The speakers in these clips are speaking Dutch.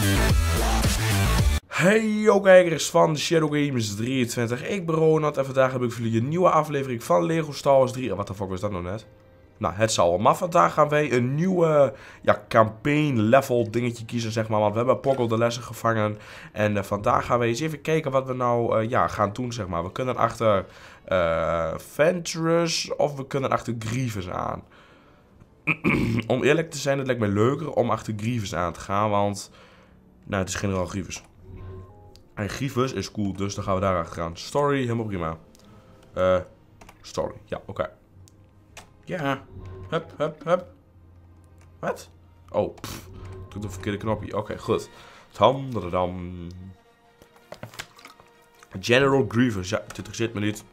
Hey kijkers van Shadow Games 23, ik ben Ronald en vandaag heb ik voor jullie een nieuwe aflevering van Lego Star Wars 3. Wat de fuck was dat nou net? Nou, het zal wel. Maar vandaag gaan wij een nieuwe campaign level dingetje kiezen, zeg maar. Want we hebben Poggle de lessen gevangen. En vandaag gaan we eens even kijken wat we nou gaan doen, zeg maar. We kunnen achter Ventress of we kunnen achter Grievous aan. Om eerlijk te zijn, het lijkt mij leuker om achter Grievous aan te gaan, want... Nou, het is generaal Grievous. En Grievous is cool, dus dan gaan we daar achter gaan. Story, helemaal prima. Story, ja, oké. Ja, hup, hup, hup. Wat? Oh, pff. Ik druk de verkeerde knopje. Oké, goed. Dam. General Grievous, ja, dit zit me niet.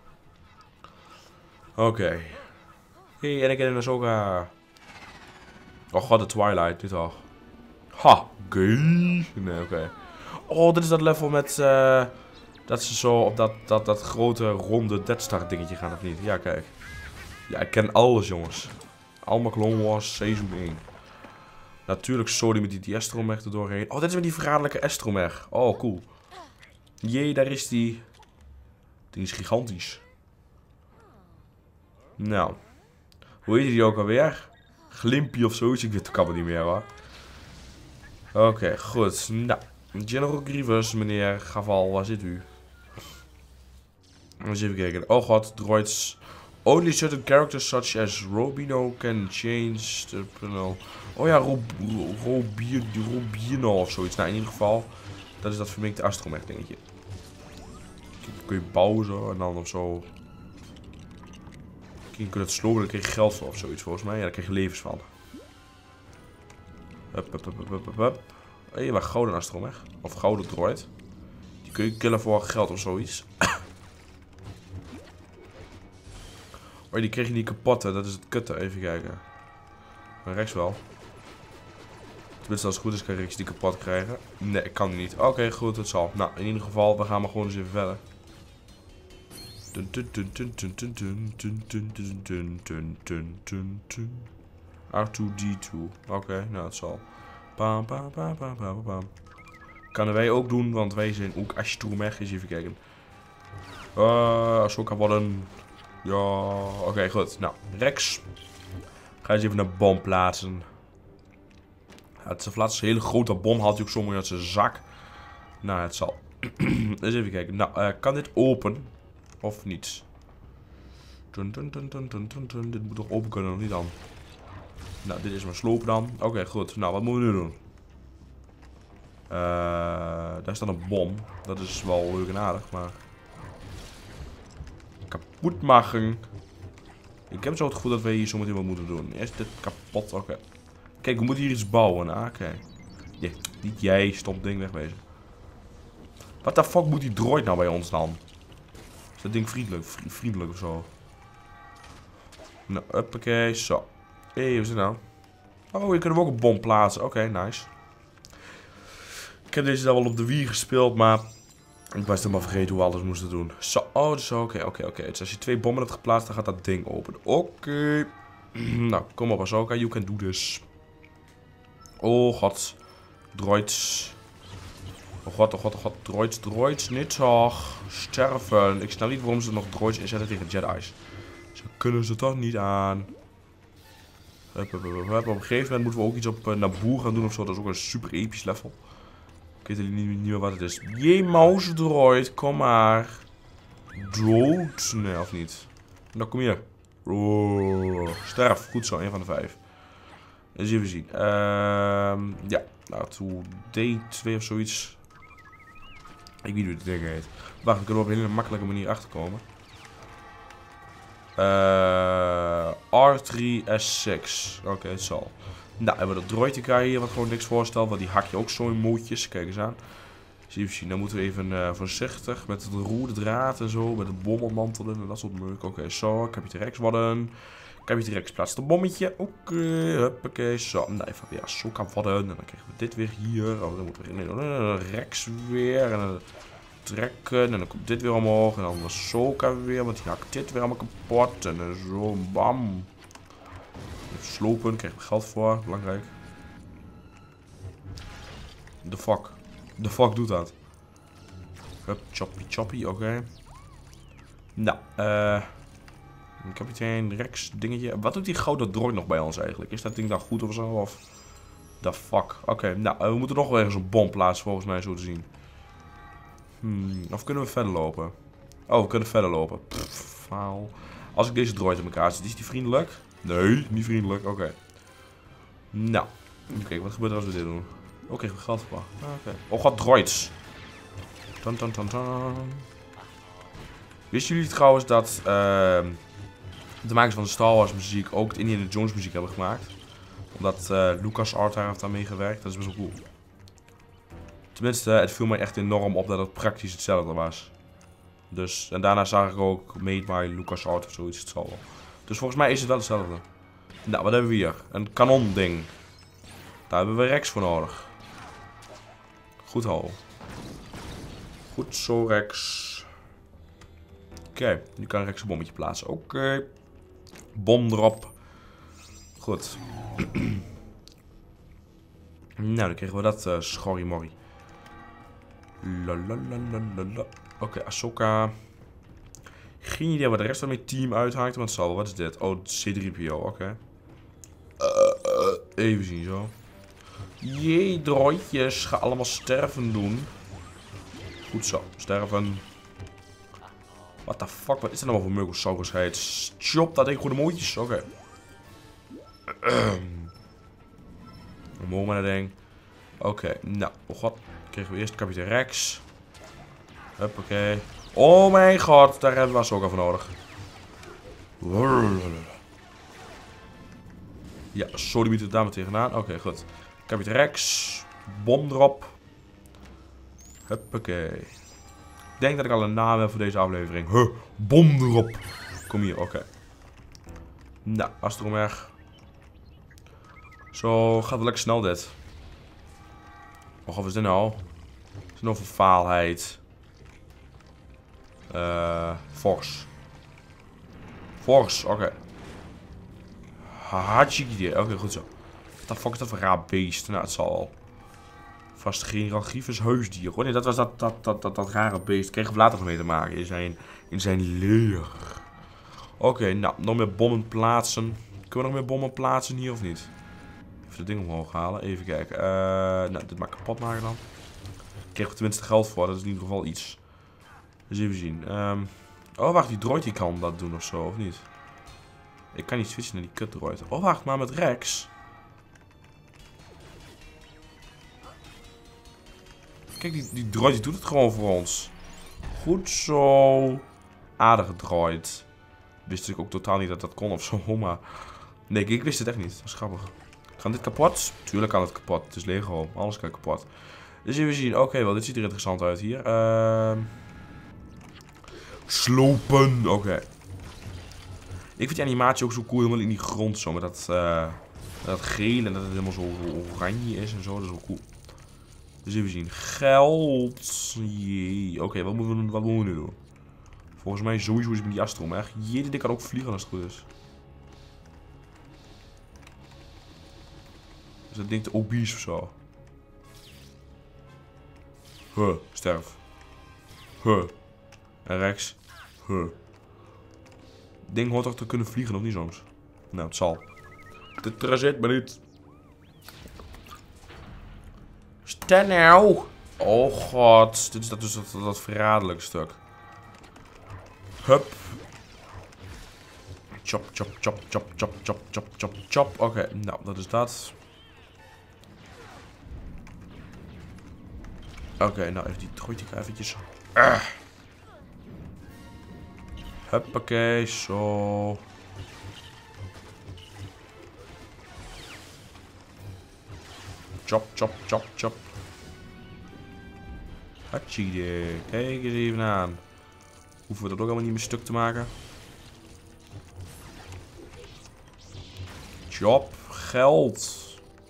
Oké. Hey, en ik ken Ahsoka. Oh god, de Twilight, dit al. Ha, gay. Nee, oké. Oh, dit is dat level met, dat ze zo op dat grote ronde Death Star dingetje gaan, of niet? Ja, kijk. Ja, ik ken alles, jongens. Allemaal Clone Wars Seizoen 1. Natuurlijk Sodi met die Astromech er doorheen. Oh, dit is met die verraderlijke Astromech. Oh, cool. Jee, daar is die. Die is gigantisch. Nou. Hoe heet die ook alweer? Glimpie of zoiets. Ik weet het allemaal niet meer, hoor. Oké, goed. Nou. General Grievous, meneer Gaval, waar zit u? Eens even kijken. Oh god, droids. Only certain characters such as Robino can change the panel. Oh ja, Robino of zoiets. Nou, in ieder geval, dat is dat verminkte Astromech dingetje. Kun je bouwen zo en dan of zo. Je kunt het slopen, dan krijg je geld voor of zoiets volgens mij. Ja, daar krijg je levens van. Hup. Hé, waar gouden Astromech. Of gouden droid. Die kun je killen voor geld of zoiets. Oh, die kreeg je niet kapot, hè. Dat is het kutte. Even kijken. Maar rechts wel. Tenminste, als het goed is, kan je rechts die kapot krijgen. Nee, ik kan die niet. Oké, goed, het zal. Nou, in ieder geval, we gaan maar gewoon eens even verder. R2-D2. Oké, nou, het zal. Bam. Kunnen wij ook doen, want wij zijn ook Astromech. Eens even kijken. Zo kan worden. Ja, oké, goed. Nou, Rex. Ga eens even een bom plaatsen. Ja, het is een hele grote bom. Haalt hij ook zo mooi uit zijn zak. Nou, het zal. Eens even kijken. Nou, kan dit open? Of niet? Dit moet toch open kunnen, of niet dan? Nou, dit is maar slopen dan. Oké, goed. Nou, wat moeten we nu doen? Daar staat een bom. Dat is wel leuk en aardig, maar... Kapot maken. Ik heb zo het gevoel dat wij hier zo meteen wat moeten doen. Eerst dit kapot. Oké. Kijk, we moeten hier iets bouwen. Ah, oké. Yeah, niet jij, stom ding, wegwezen. Wat de fuck moet die droid nou bij ons dan? Is dat ding vriendelijk of zo? Nou, uppakee, zo. Hé, hoe is het nou? Oh, hier kunnen we ook een bom plaatsen. Oké, nice. Ik heb deze dan wel op de Wii gespeeld, maar... Ik was helemaal vergeten hoe we alles moesten doen. Zo, oh, zo, oké. Dus als je 2 bommen hebt geplaatst, dan gaat dat ding open. Oké. Nou, kom op Ahsoka, you can do this. Oh god. Droids. Oh god. Droids, niet zo. Sterven. Ik snap niet waarom ze nog droids inzetten tegen Jedi's. Ze kunnen ze toch niet aan. Op een gegeven moment moeten we ook iets op Naboo gaan doen ofzo. Dat is ook een super episch level. Ik weet niet meer wat het is. Jee, mouse droid, kom maar. Droid? Nee, of niet? Nou, kom hier. Oh, sterf. Goed zo, 1 van de 5. Eens even zien. Ja, nou, toe D2 of zoiets. Ik weet niet hoe het ding heet. Wacht, we kunnen op een hele makkelijke manier achterkomen. R3S6. Oké, het zal. Nou, hebben we dat droidje hier wat gewoon niks voorstelt. Want die hak je ook zo in mootjes. Kijk eens aan. Even zien. Dan moeten we even voorzichtig met de rode draad en zo. Met de bommen mantelen en dat soort meuk. Oké, zo. Captain Rex worden. Captain Rex plaatst een bommetje. Oké, huppakee. Zo. Nou, even weer zo kan worden. En dan krijgen we dit weer hier. Oh, dan moeten we Rex weer. En dan trekken. En dan komt dit weer omhoog. En dan Ahsoka weer. Want die hakt dit weer allemaal kapot. En dan zo. Bam. Even slopen. Krijgen we geld voor. Belangrijk. The fuck? The fuck doet dat? Hup, choppy, choppy, oké. Nou, kapitein Rex dingetje. Wat doet die grote droid nog bij ons eigenlijk? Is dat ding dan goed of zo? Of the fuck? Oké, nou, we moeten nog wel ergens een bom plaatsen volgens mij zo te zien. Of kunnen we verder lopen? Oh, we kunnen verder lopen. Faal. Als ik deze droid in elkaar zet, is die vriendelijk? Nee, niet vriendelijk. Oké. Nou, even kijken, wat gebeurt er als we dit doen? Oh, kregen we geld voor. Oké. Oh god, droids. Tan, tan, tan, tan. Wisten jullie trouwens dat de makers van de Star Wars muziek ook het Indiana Jones muziek hebben gemaakt? Omdat LucasArts daar heeft aan meegewerkt. Dat is best wel cool. Tenminste, het viel mij echt enorm op dat het praktisch hetzelfde was. Dus, en daarna zag ik ook Made by LucasArts of zoiets. Het zal wel. Dus volgens mij is het wel hetzelfde. Nou, wat hebben we hier? Een kanon ding. Daar hebben we Rex voor nodig. Goed ho. Goed zo, Rex. Oké, nu kan Rex een bommetje plaatsen. Oké. Bom erop. Goed. Nou, dan kregen we dat schorrimorrie. Lalalala. Oké, Ahsoka. Geen idee wat de rest van mijn team uithaakt. Want het zal wel. Wat is dit? Oh, C-3PO. Oké. Even zien zo. Jee, droidjes. Ga allemaal sterven doen. Goed zo. Sterven. What the fuck? Wat is er nou voor Murkosaurusheid? Chop dat ding goede mooitjes. Oké. Omhoog met dat ding. Oké. Nou. Oh god. Kregen we eerst kapitein Rex. Huppakee. Oh mijn god. Daar hebben we Ahsoka voor nodig. Ja, sorry, biedt het daar maar tegenaan. Oké, goed. Kapitein Rex. Bom erop. Huppakee. Ik denk dat ik al een naam heb voor deze aflevering. Bom erop. Kom hier, oké. Nou, Astromech. Zo, gaat het lekker snel dit. Oh, wat is dit nou? Wat is dit nou voor faalheid? Force. Force, oké. Hartstikke idee. Oké, goed zo. What the fuck is dat voor raar beest? Nou, het zal al. Vast generaal Grievous huisdier. Oh nee, dat was dat rare beest. Kregen we later mee te maken in zijn leer. Oké, nou, nog meer bommen plaatsen. Kunnen we nog meer bommen plaatsen hier of niet? Even dat ding omhoog halen. Even kijken. Nou, dit maar kapot maken dan. Kregen we tenminste geld voor. Dat is in ieder geval iets. Dus even zien. Oh, wacht, die droid die kan dat doen of zo, of niet? Ik kan niet switchen naar die kut droid. Oh, wacht, maar met Rex. Kijk, die droid die doet het gewoon voor ons. Goed zo. Aardige droid. Wist ik ook totaal niet dat dat kon of zo, maar... Nee, ik wist het echt niet. Dat is grappig. Kan dit kapot? Tuurlijk kan het kapot. Het is Lego. Alles kan kapot. Dus even zien. Oké, wel, dit ziet er interessant uit hier. Slopen. Oké. Ik vind die animatie ook zo cool. Helemaal in die grond zo. Met dat geel en dat het helemaal zo oranje is en zo. Dat is wel cool. Dus even zien. Geld. Jee. Oké, wat moeten we nu doen? Volgens mij sowieso is met die Astromech. Jee, dit kan ook vliegen als het goed is. Is dat ding te obese of zo? Sterf. En Rex. Ding hoort toch te kunnen vliegen, of niet soms? Nou, het zal. Dit zit maar niet. Staan nou. Oh god. Dit is dat, dus dat verraderlijke stuk. Hup. Chop, chop, chop, chop, chop, chop, chop, chop, chop. Oké, nou, dat is dat. Oké, nou even die droid eventjes. Huppakee, zo. Chop, chop, chop, chop. Hatchie, kijk eens even aan. Hoeven we dat ook allemaal niet meer stuk te maken. Chop, geld.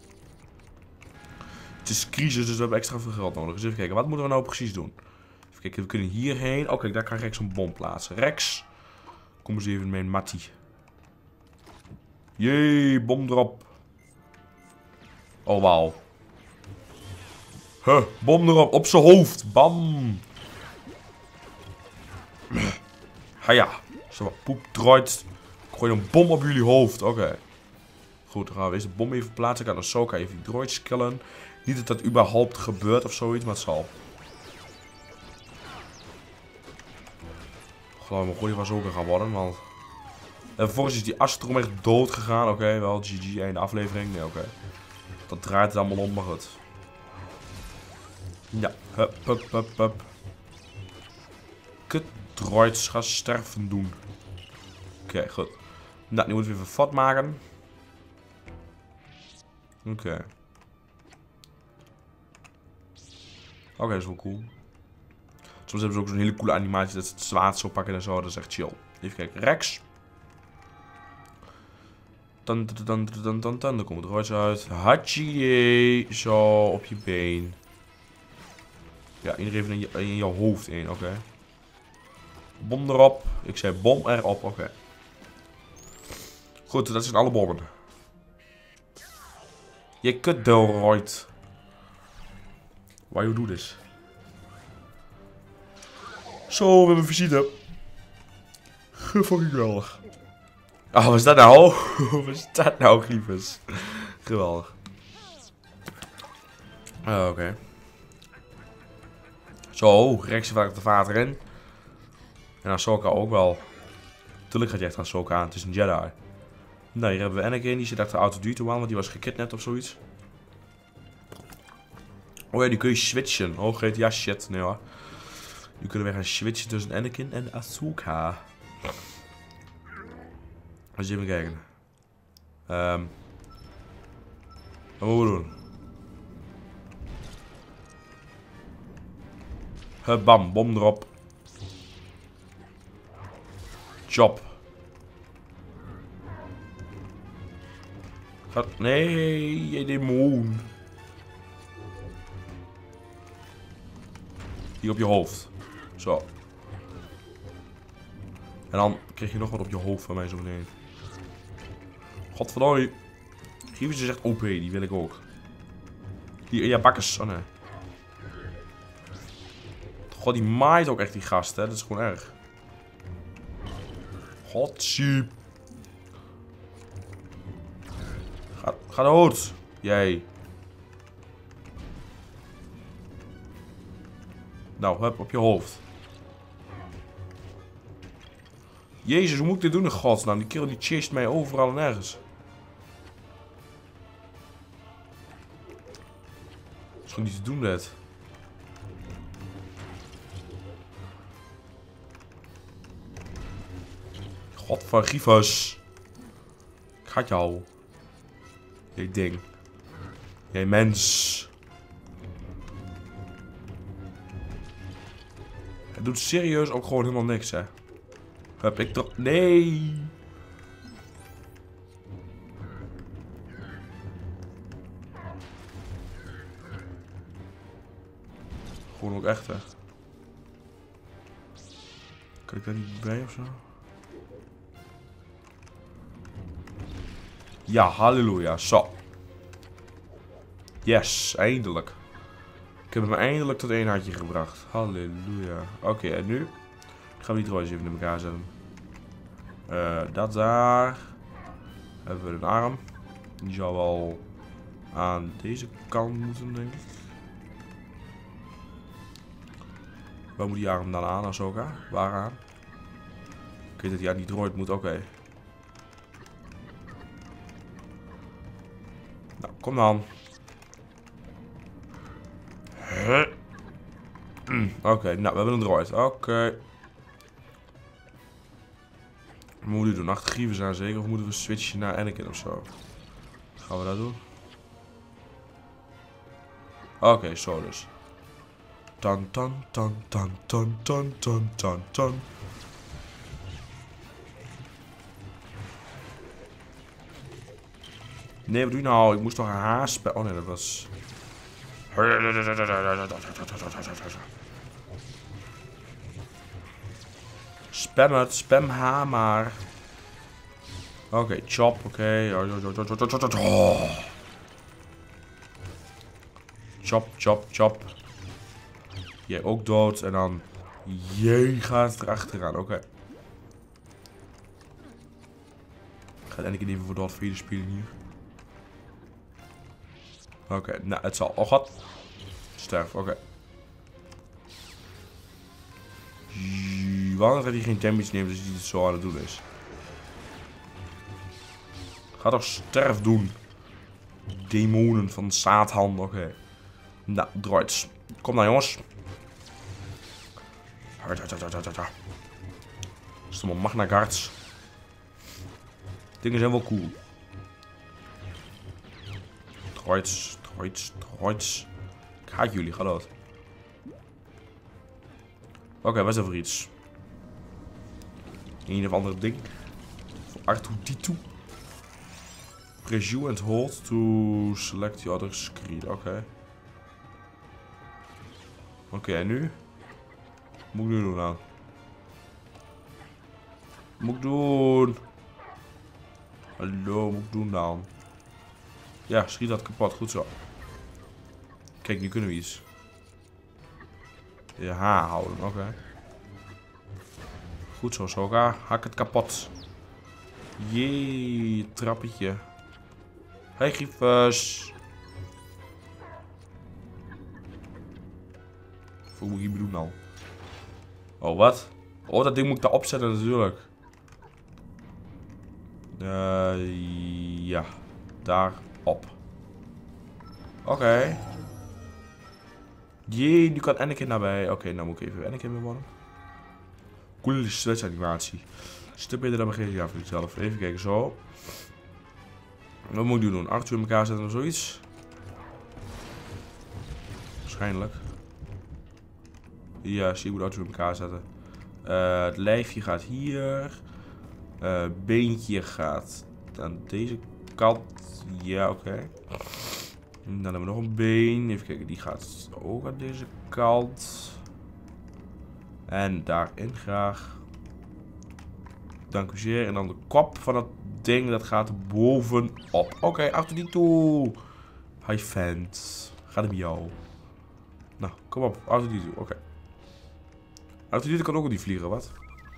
Het is crisis, dus we hebben extra veel geld nodig. Dus even kijken, wat moeten we nou precies doen? Even kijken, we kunnen hierheen. Oh kijk, daar kan Rex een bom plaatsen. Rex, kom eens even met mijn mattie. Jee, bom erop. Oh, wauw. Bom erop. Op zijn hoofd. Bam. Haja. Zo, poep draait. Ik gooi een bom op jullie hoofd. Oké. Goed, dan gaan we eens de bom even plaatsen. Ik ga Ahsoka even die droids killen. Niet dat dat überhaupt gebeurt of zoiets, maar het zal. Ik geloof me goed die was ook gaan worden, want... En vervolgens is die Astrom echt dood gegaan. Oké, wel GG, einde aflevering. Nee, oké. Dat draait het allemaal om, maar goed. Ja, hup, hup, hup, hup. Kut droids gaan sterven doen. Oké, goed. Nou, nu moeten we even vat maken. Oké. Oké, dat is wel cool. Soms hebben ze ook zo'n hele coole animatie dat ze het zwaard zo pakken en zo. Dat is echt chill. Even kijken. Rex. Dan komt het roodje uit. Hachi. Zo, op je been. Ja, iedereen in je hoofd in. Oké. Bom erop. Ik zei bom erop. Oké. Goed, dat zijn alle bommen. Je kut droid. Why you do this? Zo, we hebben visite. Fucking geweldig. Oh, wat is dat nou? Wat is dat nou, Grievous? Geweldig. Oké. Zo, Rex vaak de vader in. En Ahsoka ook wel. Tuurlijk gaat je echt Ahsoka aan, het is een Jedi. Nou, hier hebben we Anakin, die zit achter R2-D2 aan, want die was gekidnapt of zoiets. Oh ja, die kun je switchen. Oh, GTA shit. Nee hoor. Nu kunnen we gaan switchen tussen Anakin en Ahsoka. Eens even kijken. Wat moeten we doen? Bam, bom erop. Chop. Nee, je demon. Hier op je hoofd. Zo. En dan krijg je nog wat op je hoofd van mij zo meteen. Godverdomme. Grievous is echt OP, die wil ik ook. Die, ja, bakkers. Oh nee. God, die maait ook echt die gast, hè. Dat is gewoon erg. Godsieep. Ga dood. Jij. Nou, hup, op je hoofd. Jezus, hoe moet ik dit doen in godsnaam? Die kerel die chased mij overal en ergens. Dat is gewoon niet te doen, dit. God van Grievous. Ik ga jou. Jij ding. Jij mens. Het doet serieus ook gewoon helemaal niks, hè. Heb ik toch... Nee. Gewoon ook echt, hè. Kan ik daar niet bij of zo? Ja, halleluja. Zo. Yes, eindelijk. Ik heb hem eindelijk tot één hartje gebracht. Halleluja. Oké, en nu gaan we die droidjes even in elkaar zetten. Dat daar. Hebben we een arm. Die zou wel aan deze kant moeten, denk ik. Waar moet die arm dan aan, Ahsoka? Waaraan? Ik weet dat hij aan die droid moet, oké. Nou, kom dan. Oké, nou, we hebben een droid. Oké. Wat moeten we doen? Achter Grievous aan zeker? Of moeten we switchen naar Anakin of zo? Gaan we dat doen? Oké, zo dus. Tan tan tan tan tan tan tan tan tan. Nee, wat doe je nou? Ik moest toch een haaspe... Oh nee, dat was... Spam het, spam haar maar. Oké, chop, oké. Chop, chop, chop. Jij ook dood. En dan... Jij gaat erachteraan. Oké. Ik ga eindelijk even voor Darth Vader spelen hier. Oké, nou het zal. Oh god. Sterf, oké. Waarom dat hij geen damage neemt als hij het zo aan het doen is? Ga toch sterf doen. Demonen van Satan, oké. Nou, droids. Kom nou jongens. Stomme Magna Guards. Dingen zijn wel cool. Droids, droids, droids. Ik haat jullie, ga dood. Oké, wat is er voor iets? Een of ander ding. Voor R2-D2. Press U and hold to select the other screen. Oké. Oké, en nu? Wat moet ik nu doen nou? Wat moet ik doen? Hallo, wat moet ik doen dan? Ja, schiet dat kapot. Goed zo. Kijk, nu kunnen we iets. Je H houden, oké. Goed zo, Soka. Hak het kapot. Jee, trappetje. Hey, Grievous. Wat moet ik hier doen nou? Oh, wat? Oh, dat ding moet ik daar opzetten natuurlijk. Ja. Daarop. Oké. Jee, nu kan Anakin nabij. Oké, nou moet ik even Anakin weer worden. Coole switch animatie. Stuk beter dan begin. Ja, voor jezelf. Even kijken, zo. Wat moet ik nu doen? Arthur in elkaar zetten of zoiets? Waarschijnlijk. Ja, zie je moet Arthur in elkaar zetten. Het lijfje gaat hier. Beentje gaat aan deze kant. Ja, oké. Dan hebben we nog een been. Even kijken, die gaat ook aan deze kant. En daarin graag. Dank u zeer. En dan de kop van het ding, dat gaat bovenop. Oké, achter die toe. Hi fans. Gaat het met jou? Nou, kom op. Achter die toe. Oké. Achter die toe kan ook niet vliegen, wat?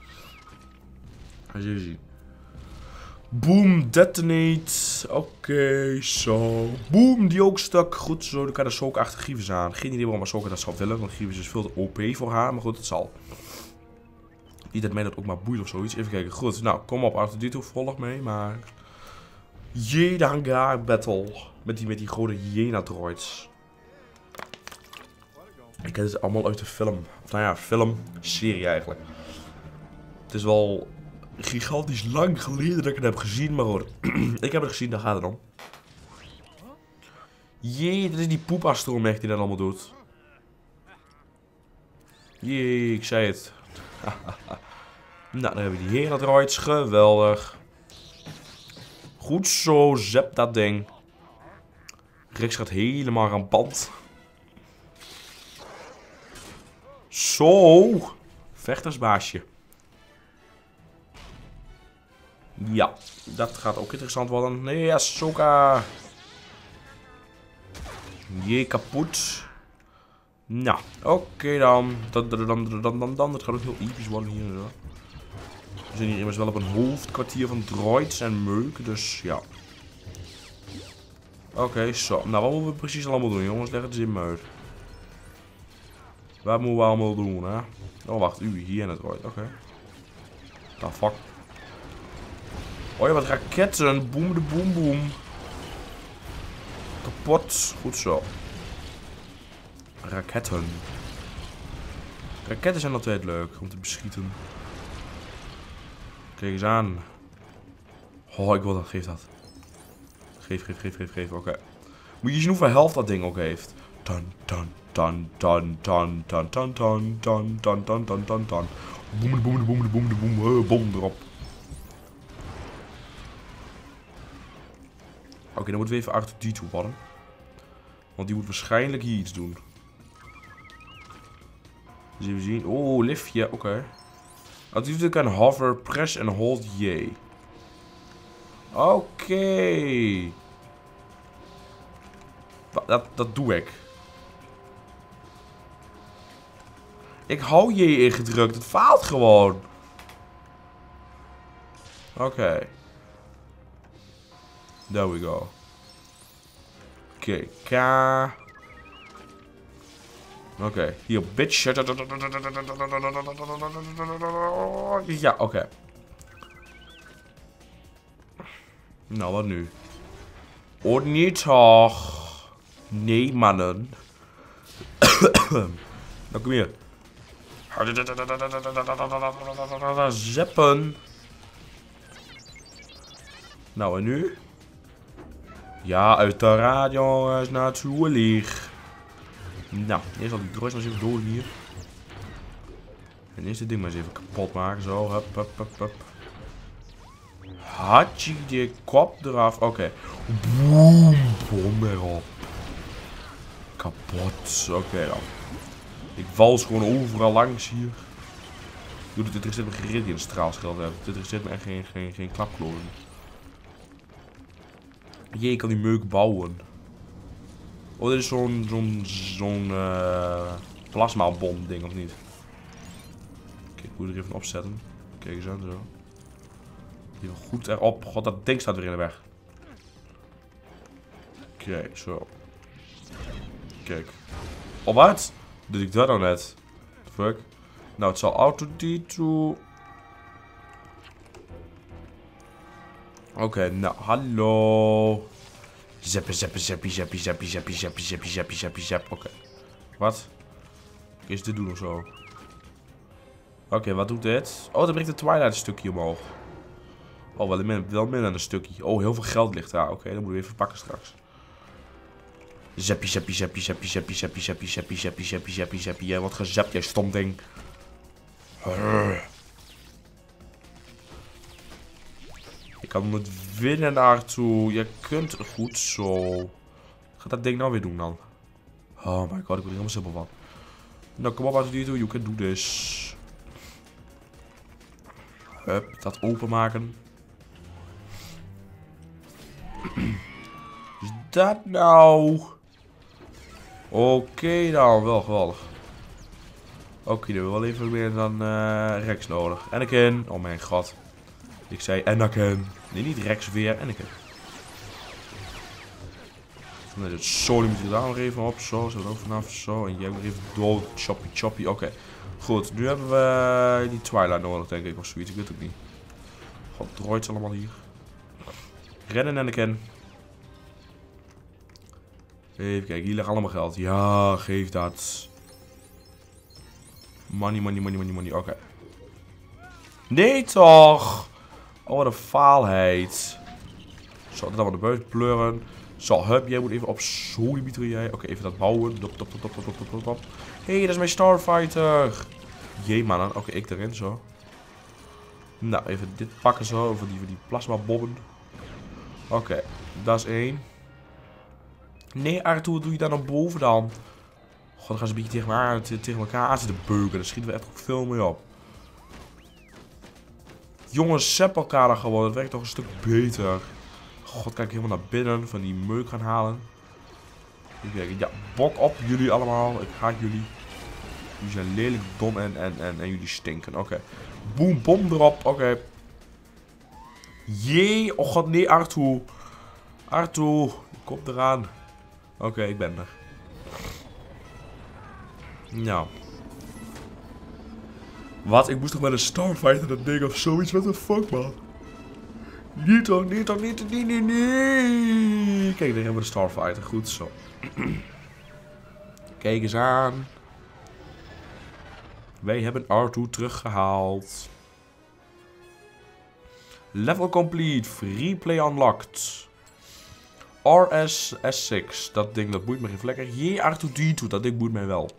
Ga je zien. Boom, detonate. Oké, zo. Boom, die ook stuk. Goed zo, dan kan er Ahsoka achter Grievous aan. Geen idee waarom Ahsoka dat zou willen, want Grievous is veel te OP voor haar. Maar goed, het zal. Niet dat mij dat ook maar boeit of zoiets. Even kijken. Goed, nou, kom op, achter die toe. Volg mee, maar... Jee, de hangar battle. Met die grote Hyena-droids. Ik ken het allemaal uit de film. Of nou ja, film-serie eigenlijk. Het is wel... gigantisch lang geleden dat ik het heb gezien, maar hoor. Ik heb het gezien, daar gaat het om. Jee, dat is die poepastromweg die dat allemaal doet. Jee, ik zei het. Nou, dan hebben we die Hyena-droids. Geweldig. Goed zo, zep dat ding. Rex gaat helemaal rampant. Zo. Vechtersbaasje. Ja, dat gaat ook interessant worden. Nee, Ahsoka. Jee, kapot. Nou, oké dan. Dat gaat ook heel episch worden hier. Zo. We zijn hier immers wel op een hoofdkwartier van droids en meuk, dus ja. Oké, zo. Nou, wat moeten we precies allemaal doen, jongens? Leg het eens in me uit. Wat moeten we allemaal doen, hè? Oh, wacht. Hier in het droid. Oké. Nou, fuck. Oh ja, wat raketten. Boom de boom boom. Kapot. Goed zo. Raketten. Raketten zijn altijd leuk om te beschieten. Kijk eens aan. Oh, ik wil dat. Geef dat. Geef. Oké. Moet je zien hoeveel helft dat ding ook heeft. Boom erop. Oké, dan moeten we even achter die toe worden. Want die moet waarschijnlijk hier iets doen. Dus even zien. Oh, liftje. Oké. Actief kan hover, press en hold J. Oké. Dat doe ik. Ik hou je ingedrukt. Het faalt gewoon. Oké. There we go. Oké, K. Oké, hier, bitch. Ja, oké. Nou, wat nu? Oh, niet toch. Nee, mannen. Nou, kom hier. Zeppen. Nou, en nu? Ja, uiteraard, jongens. Natuurlijk. Nou, eerst al die droids maar eens even door hier. En eerst dit ding maar eens even kapot maken. Zo, hup, hup, hup, hup. Had je die kop eraf? Oké. Boom. Bom erop. Kapot. Oké dan. Ik vals gewoon overal langs hier. Doe dit interesseert me geen in een straalschild. Dit interesseert me echt geen klapkloren. Jee, ik kan die meuk bouwen. Oh, dit is zo'n plasma-bom ding, of niet? Kijk, ik moet er even opzetten. Kijk eens aan, zo. Even goed erop. God, dat ding staat weer in de weg. Oké, zo. Kijk. Oh, wat? Doe ik dat nou net? Fuck. Nou, het zal auto-D2. Oké, nou, hallo. Zeppen, zeppen, zeppie, zeppie, zeppie, zeppie, zeppie, zeppie, zeppie, zeppie, zep. Oké. Wat? Is dit doen of zo? Oké, wat doet dit? Oh, dat brengt het Twilight stukje omhoog. Oh, wel minder dan een stukje. Oh, heel veel geld ligt daar. Oké, dan moeten we even pakken straks. Zeppie, zeppie, zeppie, zeppie, zeppie, zeppie, zeppie, zeppie, zeppie, zeppie, zeppie, zeppie. Wat gezept, jij stom ding. Ik kan met winnen naartoe. Je kunt goed zo. Wat gaat dat ding nou weer doen dan? Oh my god, ik word er helemaal simpel van. Nou, kom op, wat doe je? You can do this. Hup, dat openmaken. Is dat nou? Oké dan, wel geweldig. Oké, dan hebben we wel even meer dan Rex nodig. Anakin, oh mijn god. Ik zei Anakin. Nee, niet Rex weer, Anakin. Nee, dat zo, die moet je daar nog even op. Zo, zo ook vanaf. Zo, en jij nog even dood. Choppy, choppy. Oké. Goed, nu hebben we die Twilight nodig, denk ik. Of zoiets, ik weet het ook niet. God, droids allemaal hier. Rennen, Anakin. Even kijken, hier ligt allemaal geld. Ja, geef dat. Money, money, money, money, money. Oké. Nee toch! Oh, wat een faalheid. Zo, dat allemaal de buiten pleuren. Zo, hup, jij moet even op solimieteren jij. Oké, even dat bouwen. Dop, dop, dop, dop, dop, dop, dop. Hé, dat is mijn Starfighter. Jee, man. Oké, ik erin, zo. Nou, even dit pakken zo. Voor die plasma bobben. Oké, dat is één. Nee, Arthur, wat doe je daar naar boven dan? God, dan gaan ze een beetje tegen elkaar aan zitten beuken. Dan schieten we echt ook veel mee op. Jongens, zep elkaar dan gewoon. Dat werkt toch een stuk beter. God, kan ik helemaal naar binnen van die meuk gaan halen. Even kijken. Ja, bok op jullie allemaal. Ik haat jullie. Jullie zijn lelijk, dom en jullie stinken. Oké. Boom, bom erop. Oké. Jee. Oh god, nee, Arthur. Arthur, kom eraan. Oké, ik ben er. Nou. Wat? Ik moest toch met een Starfighter dat ding of zoiets? What the fuck, man? Niet toch, niet toch, niet toch, nee. Kijk, daar hebben we de Starfighter. Goed zo. Kijk eens aan. Wij hebben Arthur teruggehaald. Level complete. Free play unlocked. RS-S6. Dat ding, dat boeit me geen vlekker. Jee, R2-D2. Dat ding boeit mij wel.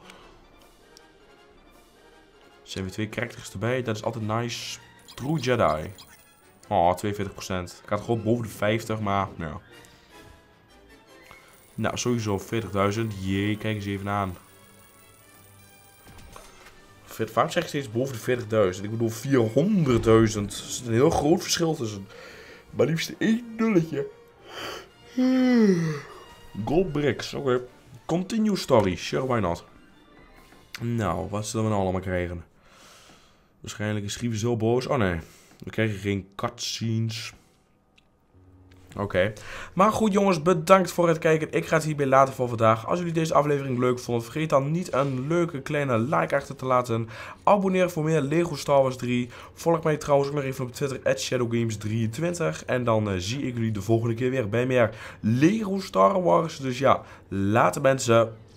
Er zijn weer 2 karakters erbij. Dat is altijd nice. True Jedi. Oh, 42%. Ik had gewoon boven de 50, maar ja. Nou, sowieso 40.000. Jee, kijk eens even aan. Waarom zeg ik steeds boven de 40.000? Ik bedoel 400.000. Er zit een heel groot verschil tussen. Maar liefst 1 nulletje. Gold bricks, oké. Continue story, sure why not. Nou, wat zullen we nou allemaal krijgen? Waarschijnlijk is Grieven zo boos. Oh nee, we krijgen geen cutscenes. Oké. Maar goed jongens, bedankt voor het kijken. Ik ga het hierbij laten voor vandaag. Als jullie deze aflevering leuk vonden, vergeet dan niet een leuke kleine like achter te laten. Abonneer voor meer Lego Star Wars 3. Volg mij trouwens ook nog even op Twitter, @shadowgames23. En dan zie ik jullie de volgende keer weer bij meer Lego Star Wars. Dus ja, later mensen.